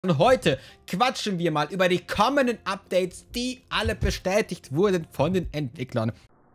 Und heute quatschen wir mal über die kommenden Updates, die alle bestätigt wurden von den Entwicklern.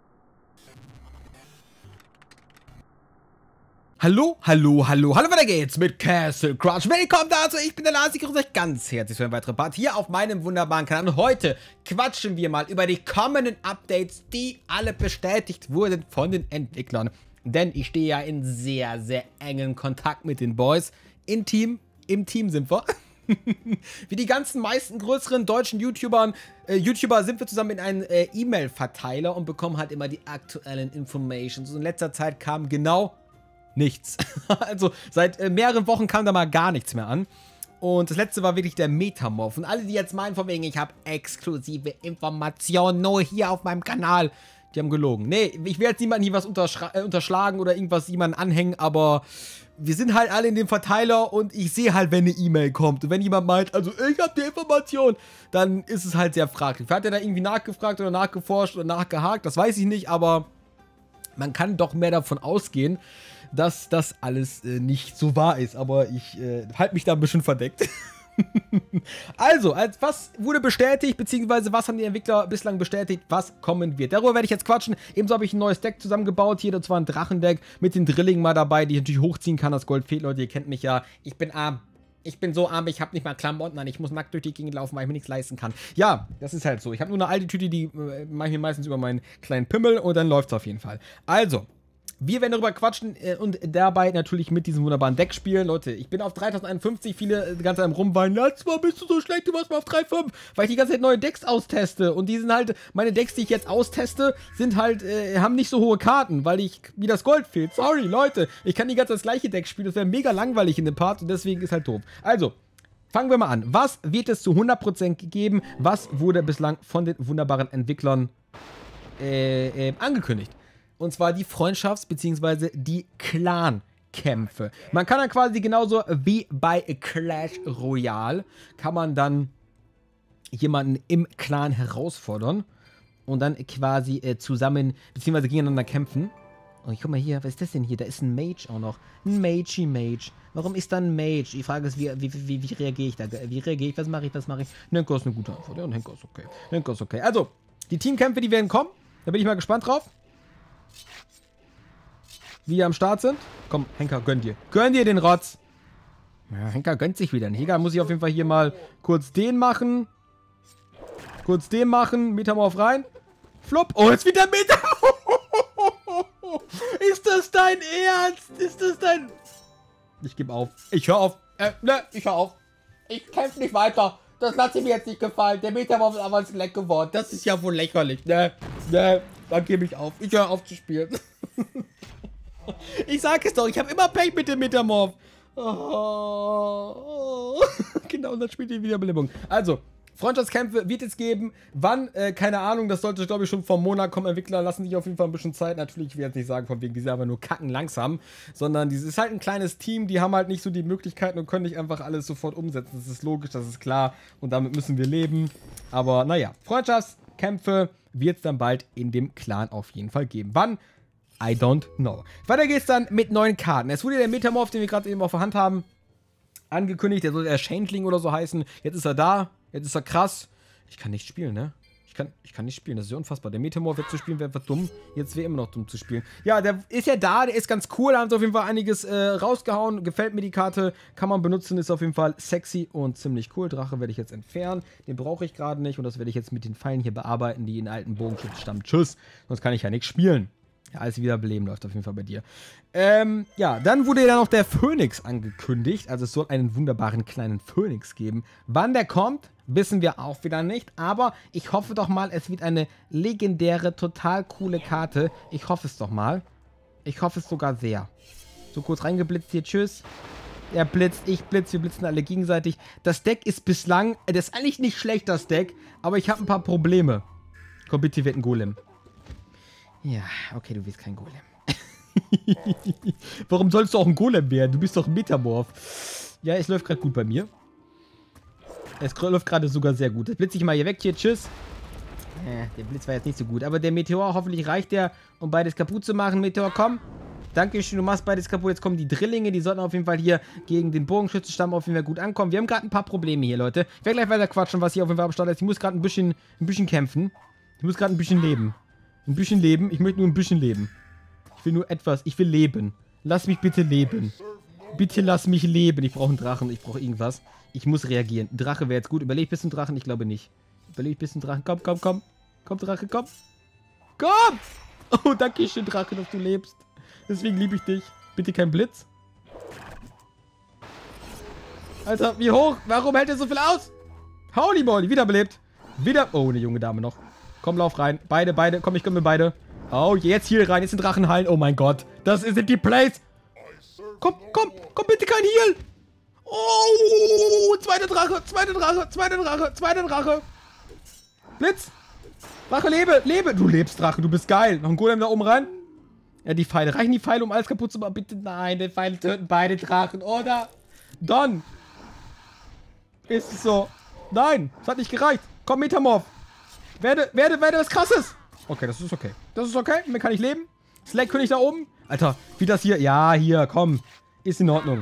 Hallo, weiter geht's mit Castle Crunch. Willkommen dazu, ich bin der Lars, ich grüße euch ganz herzlich für einen weiteren Part hier auf meinem wunderbaren Kanal. Und heute quatschen wir mal über die kommenden Updates, die alle bestätigt wurden von den Entwicklern. Denn ich stehe ja in sehr, sehr engen Kontakt mit den Boys. Im Team sind wir. Wie die ganzen meisten größeren deutschen YouTuber sind wir zusammen in einem E-Mail-Verteiler und bekommen halt immer die aktuellen Informations. Und in letzter Zeit kam genau nichts. Also seit mehreren Wochen kam da mal gar nichts mehr an. Und das letzte war wirklich der Metamorph. Und alle, die jetzt meinen von wegen, ich habe exklusive Informationen nur hier auf meinem Kanal, die haben gelogen. Nee, ich will jetzt niemandem hier was unterschlagen oder irgendwas jemandem anhängen, aber wir sind halt alle in dem Verteiler und ich sehe halt, wenn eine E-Mail kommt. Und wenn jemand meint, also ich habe die Information, dann ist es halt sehr fraglich. Hat er da irgendwie nachgefragt oder nachgeforscht oder nachgehakt? Das weiß ich nicht, aber man kann doch mehr davon ausgehen, dass das alles nicht so wahr ist. Aber ich halte mich da ein bisschen verdeckt. Also, was wurde bestätigt, beziehungsweise was haben die Entwickler bislang bestätigt, was kommen wird. Darüber werde ich jetzt quatschen. Ebenso habe ich ein neues Deck zusammengebaut. Hier, das war ein Drachendeck mit den Drilling mal dabei, die ich natürlich hochziehen kann. Das Gold fehlt, Leute, ihr kennt mich ja. Ich bin arm. Ich bin so arm, ich habe nicht mal Klamotten an. Ich muss nackt durch die Gegend laufen, weil ich mir nichts leisten kann. Ja, das ist halt so. Ich habe nur eine alte Tüte, die mache ich mir meistens über meinen kleinen Pimmel und dann läuft es auf jeden Fall. Also, wir werden darüber quatschen und dabei natürlich mit diesem wunderbaren Deck spielen. Leute, ich bin auf 3051, viele die ganze Zeit am rumweinen. Letztes Mal bist du so schlecht, du warst mal auf 3,5, weil ich die ganze Zeit neue Decks austeste. Und die sind halt, meine Decks, die ich jetzt austeste, sind halt, haben nicht so hohe Karten, weil mir das Gold fehlt. Sorry, Leute, ich kann die ganze Zeit das gleiche Deck spielen, das wäre mega langweilig in dem Part und deswegen ist halt doof. Also, fangen wir mal an. Was wird es zu 100% gegeben? Was wurde bislang von den wunderbaren Entwicklern angekündigt? Und zwar die Freundschafts- bzw. die Clan-Kämpfe. Man kann dann quasi genauso wie bei Clash Royale, kann man dann jemanden im Clan herausfordern und dann quasi zusammen bzw. gegeneinander kämpfen. Und guck mal hier, was ist das denn hier? Da ist ein Mage auch noch. Ein Mage. Warum ist da ein Mage? Die Frage ist, wie reagiere ich da? Wie reagiere ich? Was mache ich? Nenko ist eine gute Antwort. Ja, Nenko ist okay. Also, die Teamkämpfe, die werden kommen. Da bin ich mal gespannt drauf. Wie die am Start sind. Komm, Henker, gönn dir. Gönn dir den Rotz. Ja, Henker gönnt sich wieder. Henker muss ich auf jeden Fall hier mal kurz den machen. Metamorph rein. Flop. Oh, jetzt wieder Metamorph. Ist das dein Ernst? Ich gebe auf. Ich höre auf. Ich höre auf. Ich kämpfe nicht weiter. Das lasse ich mir jetzt nicht gefallen. Der Metamorph ist aber ins Leck geworden. Das ist ja wohl lächerlich. Ne, dann gebe ich auf. Ich höre auf zu spielen. Ich sag es doch, ich habe immer Pech mit dem Metamorph. Oh. Genau, und dann spielt ihr wieder Belebung. Also, Freundschaftskämpfe wird es geben. Wann? Keine Ahnung, das sollte, glaube ich, schon vom Monat kommen. Entwickler lassen sich auf jeden Fall ein bisschen Zeit. Natürlich, ich will jetzt nicht sagen, von wegen, die sind aber nur kacken langsam. Sondern es ist halt ein kleines Team, die haben halt nicht so die Möglichkeiten und können nicht einfach alles sofort umsetzen. Das ist logisch, das ist klar. Und damit müssen wir leben. Aber naja, Freundschaftskämpfe wird es dann bald in dem Clan auf jeden Fall geben. Wann? I don't know. Weiter geht's dann mit neuen Karten. Es wurde der Metamorph, den wir gerade eben auf der Hand haben, angekündigt. Der soll der Changeling oder so heißen. Jetzt ist er da. Jetzt ist er krass. Ich kann nicht spielen, ne? Ich kann nicht spielen. Das ist ja unfassbar. Der Metamorph jetzt zu spielen wäre einfach dumm. Jetzt wäre immer noch dumm zu spielen. Ja, der ist ja da. Der ist ganz cool. Da haben sie auf jeden Fall einiges rausgehauen. Gefällt mir die Karte. Kann man benutzen. Ist auf jeden Fall sexy und ziemlich cool. Drache werde ich jetzt entfernen. Den brauche ich gerade nicht. Und das werde ich jetzt mit den Pfeilen hier bearbeiten, die in alten Bogenschutz stammen. Tschüss. Sonst kann ich ja nichts spielen. Ja, alles wieder beleben läuft auf jeden Fall bei dir. Ja, dann wurde ja noch der Phönix angekündigt. Also es soll einen wunderbaren kleinen Phönix geben. Wann der kommt, wissen wir auch wieder nicht. Aber ich hoffe doch mal, es wird eine legendäre, total coole Karte. Ich hoffe es doch mal. Ich hoffe es sogar sehr. So kurz reingeblitzt hier, tschüss. Er blitzt, ich blitze, wir blitzen alle gegenseitig. Das Deck ist bislang, das ist eigentlich nicht schlecht, das Deck. Aber ich habe ein paar Probleme. Komm, bitte, wird ein Golem. Ja, okay, du willst kein Golem. Warum sollst du auch ein Golem werden? Du bist doch ein Metamorph. Ja, es läuft gerade gut bei mir. Es läuft gerade sogar sehr gut. Jetzt blitze ich mal hier weg. Hier, tschüss. Der Blitz war jetzt nicht so gut. Aber der Meteor, hoffentlich reicht der, um beides kaputt zu machen. Meteor, komm. Dankeschön, du machst beides kaputt. Jetzt kommen die Drillinge, die sollten auf jeden Fall hier gegen den Bogenschützenstamm auf jeden Fall gut ankommen. Wir haben gerade ein paar Probleme hier, Leute. Ich werde gleich weiter quatschen, was hier auf jeden Fall am Start ist. Ich muss gerade ein bisschen kämpfen. Ich muss gerade ein bisschen leben. Ein bisschen leben. Ich möchte nur ein bisschen leben. Ich will nur etwas. Ich will leben. Lass mich bitte leben. Bitte lass mich leben. Ich brauche einen Drachen. Ich brauche irgendwas. Ich muss reagieren. Ein Drache wäre jetzt gut. Überleg bis zum Drachen. Ich glaube nicht. Überleg bis zum Drachen. Komm, komm, komm. Komm, Drache, komm. Komm! Oh, danke schön, Drache, dass du lebst. Deswegen liebe ich dich. Bitte kein Blitz. Alter, wie hoch? Warum hält er so viel aus? Holy moly, wiederbelebt. Oh, eine junge Dame noch. Komm, lauf rein. Beide. Komm, ich komme beide. Oh, jetzt hier rein. Jetzt sind Drachenhallen. Oh mein Gott. Das sind die Plays. Komm, bitte kein Heal. Oh, zweiter Drache. Blitz. Drache, lebe. Du lebst, Drache. Du bist geil. Noch ein Golem da oben rein. Ja, die Pfeile. Reichen die Pfeile, um alles kaputt zu machen? Bitte, nein. Die Pfeile töten beide Drachen, oder? Don. Ist es so? Nein. Es hat nicht gereicht. Komm, Metamorph. Werde was Krasses. Okay, das ist okay. Mir kann ich leben. Slack-König da oben. Alter, wie das hier. Ja, hier, komm. Ist in Ordnung.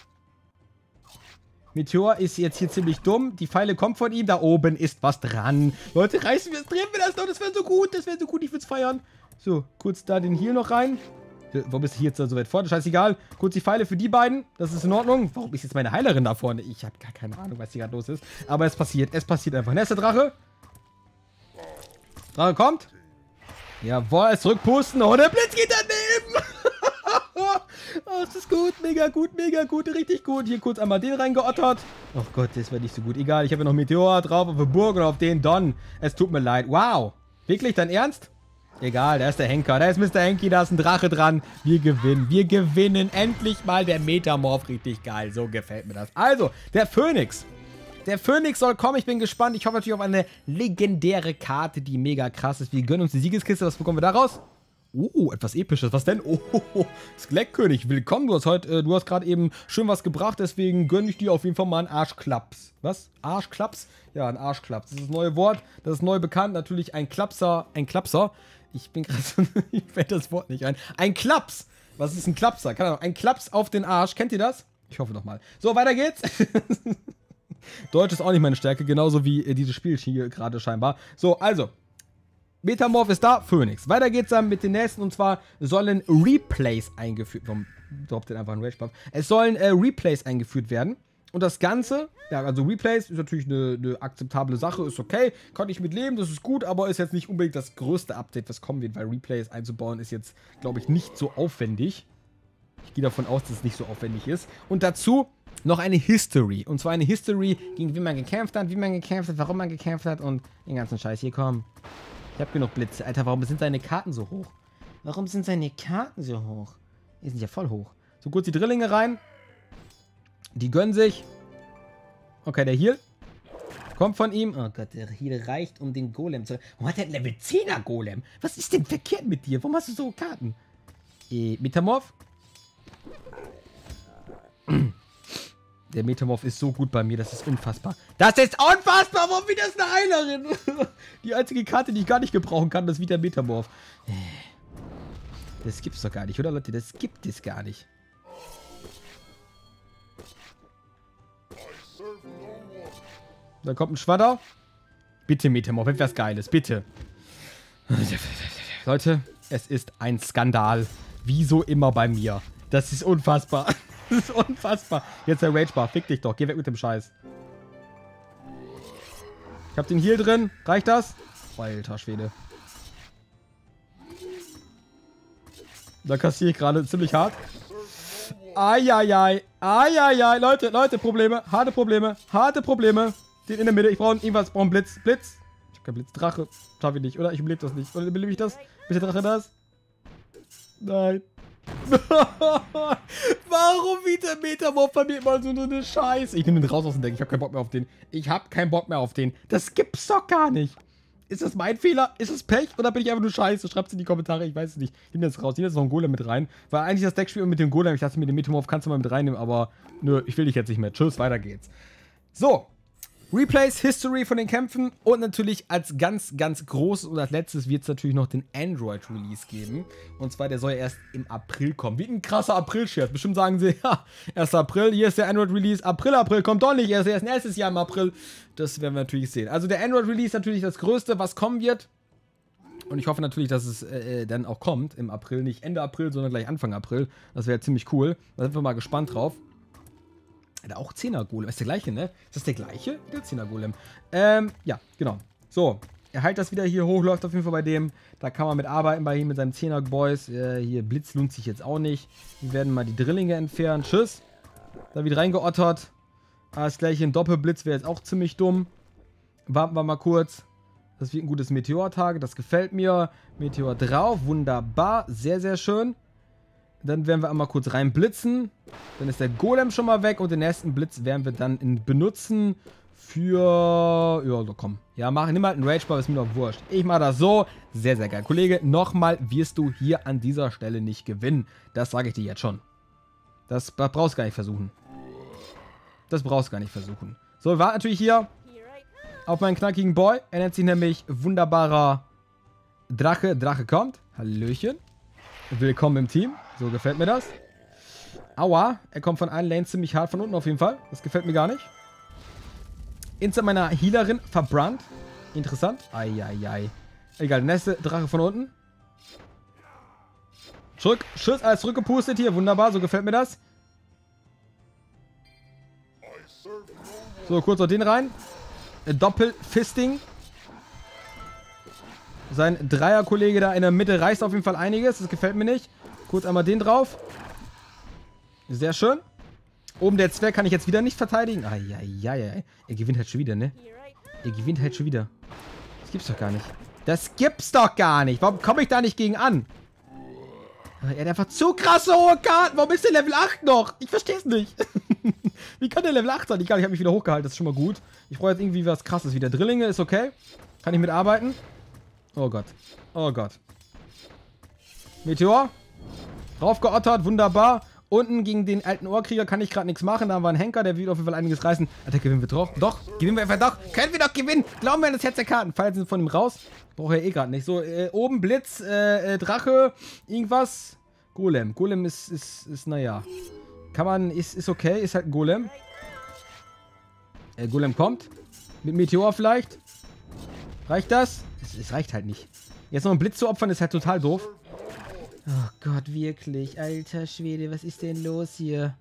Meteor ist jetzt hier ziemlich dumm. Die Pfeile kommen von ihm. Da oben ist was dran. Leute, drehen wir das noch. Das wäre so gut. Ich würde es feiern. So, kurz da den Heal noch rein. Warum ist hier jetzt so weit vorne? Scheißegal. Kurz die Pfeile für die beiden. Das ist in Ordnung. Warum ist jetzt meine Heilerin da vorne? Ich habe gar keine Ahnung, was hier gerade los ist. Aber es passiert. Es passiert einfach. Nächster Drache. Drache kommt. Jawohl, zurückpusten. Oh, der Blitz geht daneben. Oh, das ist gut. Mega gut. Richtig gut. Hier kurz einmal den reingeottert. Oh Gott, das wäre nicht so gut. Egal, ich habe ja noch Meteor drauf auf der Burg und auf den Don. Es tut mir leid. Wow. Wirklich, dein Ernst? Egal, da ist der Henker. Da ist Mr. Henky, da ist ein Drache dran. Wir gewinnen. Wir gewinnen. Endlich mal der Metamorph. Richtig geil. So gefällt mir das. Also, der Phönix. Der Phönix soll kommen. Ich bin gespannt. Ich hoffe natürlich auf eine legendäre Karte, die mega krass ist. Wir gönnen uns die Siegeskiste. Was bekommen wir daraus? Etwas Episches. Was denn? Skelettkönig, willkommen. Du hast gerade eben schön was gebracht, deswegen gönne ich dir auf jeden Fall mal einen Arschklaps. Was? Arschklaps? Ja, ein Arschklaps. Das ist das neue Wort. Das ist neu bekannt. Natürlich ein Klapser. Ich bin gerade so... Ich fällt das Wort nicht ein. Ein Klaps. Was ist ein Klapser? Keine Ahnung. Ein Klaps auf den Arsch. Kennt ihr das? Ich hoffe doch mal. So, weiter geht's. Deutsch ist auch nicht meine Stärke, genauso wie dieses Spiel hier gerade scheinbar. So, also. Metamorph ist da, Phönix. Weiter geht's dann mit den nächsten, und zwar sollen Replays eingeführt... Warum droppt denn einfach ein Rage-Buff? Es sollen Replays eingeführt werden. Und das Ganze, ja, also Replays ist natürlich eine akzeptable Sache, ist okay, kann ich mit leben, das ist gut, aber ist jetzt nicht unbedingt das größte Update, was kommen wird, weil Replays einzubauen ist jetzt, glaube ich, nicht so aufwendig. Ich gehe davon aus, dass es nicht so aufwendig ist. Und dazu noch eine History. Und zwar eine History, gegen wie man gekämpft hat, warum man gekämpft hat und den ganzen Scheiß. Hier, komm. Ich habe genug Blitze. Alter, warum sind seine Karten so hoch? Die sind ja voll hoch. So, kurz die Drillinge rein. Die gönnen sich. Okay, der Heal kommt von ihm. Oh Gott, der Heal reicht, um den Golem zu... Warum hat der einen Level 10er Golem? Was ist denn verkehrt mit dir? Warum hast du so Karten? Metamorph. Der Metamorph ist so gut bei mir, das ist unfassbar. Das ist unfassbar! Warum wieder ist eine Heilerin? Die einzige Karte, die ich gar nicht gebrauchen kann, das ist wieder Metamorph. Das gibt's doch gar nicht, oder Leute? Das gibt es gar nicht. Da kommt ein Schwadder. Bitte, Metamorph, etwas Geiles, bitte. Leute, es ist ein Skandal. Wie so immer bei mir. Das ist unfassbar. Das ist unfassbar. Jetzt der Rage Bar. Fick dich doch. Geh weg mit dem Scheiß. Ich hab den Heal drin. Reicht das? Alter Schwede. Da kassiere ich gerade ziemlich hart. Eieiei. Eieiei. Leute, Probleme. Harte Probleme. Den in der Mitte. Ich brauche irgendwas. Ich brauche einen Blitz. Ich hab keinen Blitz. Drache. Schaffe ich nicht. Oder ich überlebe das nicht. Oder überlebe ich das? Ist der Drache das? Nein. Warum wieder Metamorph bei mir immer so eine Scheiße? Ich nehme den raus aus dem Deck. Ich habe keinen Bock mehr auf den. Das gibt's doch gar nicht. Ist das mein Fehler? Ist es Pech? Oder bin ich einfach nur scheiße? Schreibt's in die Kommentare. Ich weiß es nicht. Ich nehme das raus. Ich nehme jetzt noch einen Golem mit rein. Weil eigentlich das Deck spielt mit dem Golem. Ich dachte, mit dem Metamorph kannst du mal mit reinnehmen. Aber nö, ich will dich jetzt nicht mehr. Tschüss, weiter geht's. So. Replays, History von den Kämpfen und natürlich als ganz, ganz großes und als letztes wird es natürlich noch den Android-Release geben. Und zwar, der soll ja erst im April kommen. Wie ein krasser April-Scherz. Bestimmt sagen sie, ja, 1. April, hier ist der Android-Release. April, kommt doch nicht, erst nächstes Jahr im April. Das werden wir natürlich sehen. Also der Android-Release ist natürlich das Größte, was kommen wird. Und ich hoffe natürlich, dass es dann auch kommt im April. Nicht Ende April, sondern gleich Anfang April. Das wäre ziemlich cool. Da sind wir mal gespannt drauf. Da auch 10er Golem. Ist der gleiche, ne? Ist das der gleiche? Der 10er Golem. Ja, genau. So. Er heilt das wieder hier hoch, läuft auf jeden Fall bei dem. Da kann man mit arbeiten bei ihm mit seinen 10er Boys. Hier Blitz lohnt sich jetzt auch nicht. Wir werden mal die Drillinge entfernen. Tschüss. Da wieder reingeottert. Das gleiche ein Doppelblitz wäre jetzt auch ziemlich dumm. Warten wir mal kurz. Das wird ein gutes Meteor-Tag. Das gefällt mir. Meteor drauf. Wunderbar. Sehr, sehr schön. Dann werden wir einmal kurz reinblitzen. Dann ist der Golem schon mal weg. Und den nächsten Blitz werden wir dann benutzen für... Ja, so komm. Ja, nimm halt einen Rage-Ball, ist mir doch wurscht. Ich mache das so. Sehr, sehr geil. Kollege, nochmal wirst du hier an dieser Stelle nicht gewinnen. Das sage ich dir jetzt schon. Das brauchst du gar nicht versuchen. Das brauchst du gar nicht versuchen. So, wir warten natürlich hier auf meinen knackigen Boy. Er nennt sich nämlich wunderbarer Drache. Drache kommt. Hallöchen. Willkommen im Team. So gefällt mir das. Aua. Er kommt von allen Lanes ziemlich hart von unten auf jeden Fall. Das gefällt mir gar nicht. Instant meiner Healerin verbrannt. Interessant. Eieiei. Egal, der nächste Drache von unten. Zurück. Schuss, alles zurückgepustet hier. Wunderbar, so gefällt mir das. So, kurz noch den rein. Doppelfisting. Sein Dreierkollege da in der Mitte reißt auf jeden Fall einiges. Das gefällt mir nicht. Kurz einmal den drauf. Sehr schön. Oben der Zwerg kann ich jetzt wieder nicht verteidigen. Eieiei. Er gewinnt halt schon wieder, ne? Er gewinnt halt schon wieder. Das gibt's doch gar nicht. Das gibt's doch gar nicht. Warum komme ich da nicht gegen an? Er hat einfach zu krasse hohe Karten. Warum ist der Level 8 noch? Ich verstehe es nicht. Wie kann der Level 8 sein? Egal, ich habe mich wieder hochgehalten. Das ist schon mal gut. Ich brauche jetzt irgendwie was Krasses wieder. Drillinge ist okay. Kann ich mitarbeiten. Oh Gott. Oh Gott. Meteor. Raufgeottert. Wunderbar. Unten gegen den alten Ohrkrieger kann ich gerade nichts machen. Da haben wir einen Henker. Der wird auf jeden Fall einiges reißen. Alter, gewinnen wir doch. Doch. Gewinnen wir einfach doch. Können wir doch gewinnen. Glauben wir an das Herz der Karten. Pfeile sind von ihm raus. Brauche ja eh gerade nicht. So, oben Blitz. Drache. Irgendwas. Golem. Golem ist naja. Kann man. Ist okay. Ist halt ein Golem. Golem kommt. Mit Meteor vielleicht. Reicht das? Es reicht halt nicht. Jetzt noch einen Blitz zu opfern, ist halt total doof. Oh Gott, wirklich. Alter Schwede, was ist denn los hier?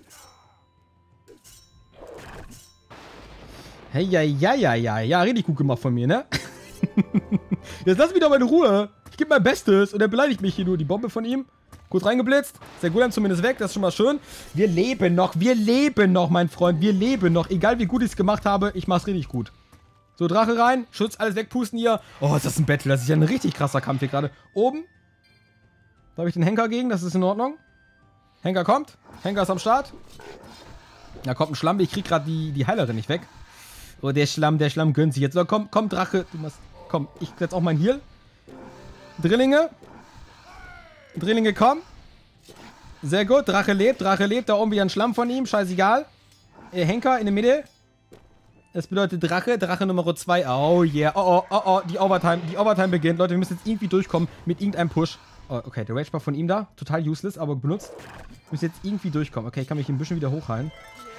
Hey, ja, richtig gut gemacht von mir, ne? Jetzt lass mich doch mal in Ruhe. Ich gebe mein Bestes und er beleidigt mich hier nur. Die Bombe von ihm. Kurz reingeblitzt. Ist der Golem zumindest weg, das ist schon mal schön. Wir leben noch, mein Freund. Wir leben noch. Egal wie gut ich es gemacht habe, ich mach's richtig gut. So, Drache rein. Schutz, alles wegpusten hier. Oh, ist das ein Battle. Das ist ja ein richtig krasser Kampf hier gerade. Oben. Da habe ich den Henker gegen. Das ist in Ordnung. Henker kommt. Henker ist am Start. Da kommt ein Schlamm. Ich krieg gerade die Heilerin nicht weg. Oh, der Schlamm gönnt sich jetzt. So, komm, Drache. Du musst, komm, ich setze auch meinen Heal. Drillinge. Drillinge, komm. Sehr gut. Drache lebt. Da oben wieder ein Schlamm von ihm. Scheißegal. Henker in der Mitte. Das bedeutet Drache Nummer 2. Oh yeah. Oh, die Overtime beginnt. Leute, wir müssen jetzt irgendwie durchkommen mit irgendeinem Push. Oh, okay, der Rage-Buff von ihm da. Total useless, aber benutzt. Wir müssen jetzt irgendwie durchkommen. Okay, ich kann mich ein bisschen wieder hochheilen.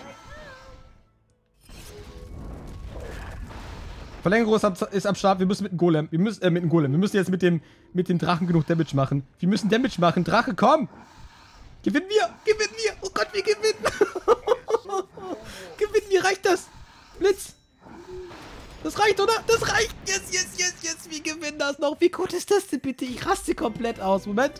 Verlängerung ist am Start. Wir müssen mit dem Golem. Wir müssen jetzt mit dem Drachen genug Damage machen. Wir müssen Damage machen. Drache, komm! Gewinnen wir! Oh Gott, wir gewinnen! Gewinnen wir, reicht das? Blitz! Das reicht, oder? Das reicht! Yes! Wir gewinnen das noch! Wie gut ist das denn bitte? Ich raste komplett aus. Moment.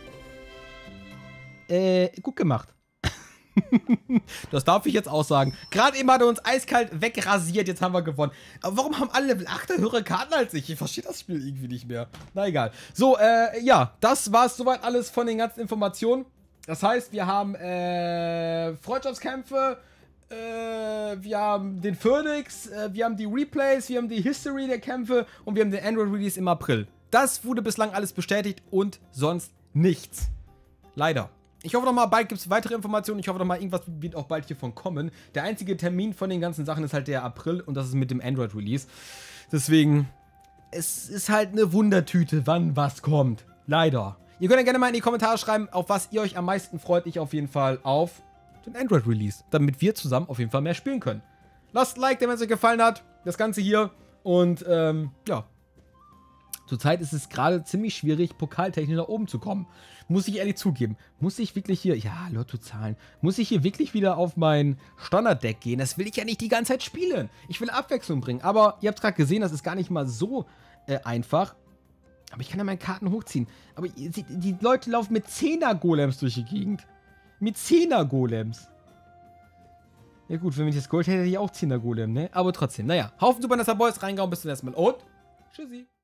Gut gemacht. Das darf ich jetzt auch sagen. Gerade eben hat er uns eiskalt wegrasiert. Jetzt haben wir gewonnen. Aber warum haben alle Level 8er höhere Karten als ich? Ich verstehe das Spiel irgendwie nicht mehr. Na egal. So, ja. Das war's soweit alles von den ganzen Informationen. Das heißt, wir haben Freundschaftskämpfe, wir haben den Phoenix, wir haben die Replays, wir haben die History der Kämpfe und wir haben den Android-Release im April. Das wurde bislang alles bestätigt und sonst nichts. Leider. Ich hoffe doch mal, bald gibt es weitere Informationen. Ich hoffe doch mal, irgendwas wird auch bald hiervon kommen. Der einzige Termin von den ganzen Sachen ist halt der April und das ist mit dem Android-Release. Deswegen, es ist halt eine Wundertüte, wann was kommt. Leider. Ihr könnt ja gerne mal in die Kommentare schreiben, auf was ihr euch am meisten freut. Ich auf jeden Fall auf den Android-Release, damit wir zusammen auf jeden Fall mehr spielen können. Lasst ein Like, wenn es euch gefallen hat. Das Ganze hier. Und, ja. Zurzeit ist es gerade ziemlich schwierig, pokaltechnisch nach oben zu kommen. Muss ich ehrlich zugeben. Muss ich wirklich hier, ja, Lottozahlen, muss ich hier wirklich wieder auf mein Standarddeck gehen? Das will ich ja nicht die ganze Zeit spielen. Ich will Abwechslung bringen. Aber ihr habt gerade gesehen, das ist gar nicht mal so einfach. Aber ich kann ja meine Karten hochziehen. Aber die Leute laufen mit 10er-Golems durch die Gegend. Mit 10er-Golems. Ja gut, wenn ich das Gold hätte, hätte ich auch 10er-Golem, ne? Aber trotzdem, naja. Haufen Super Boys reingehauen. Bis zum nächsten Mal und tschüssi.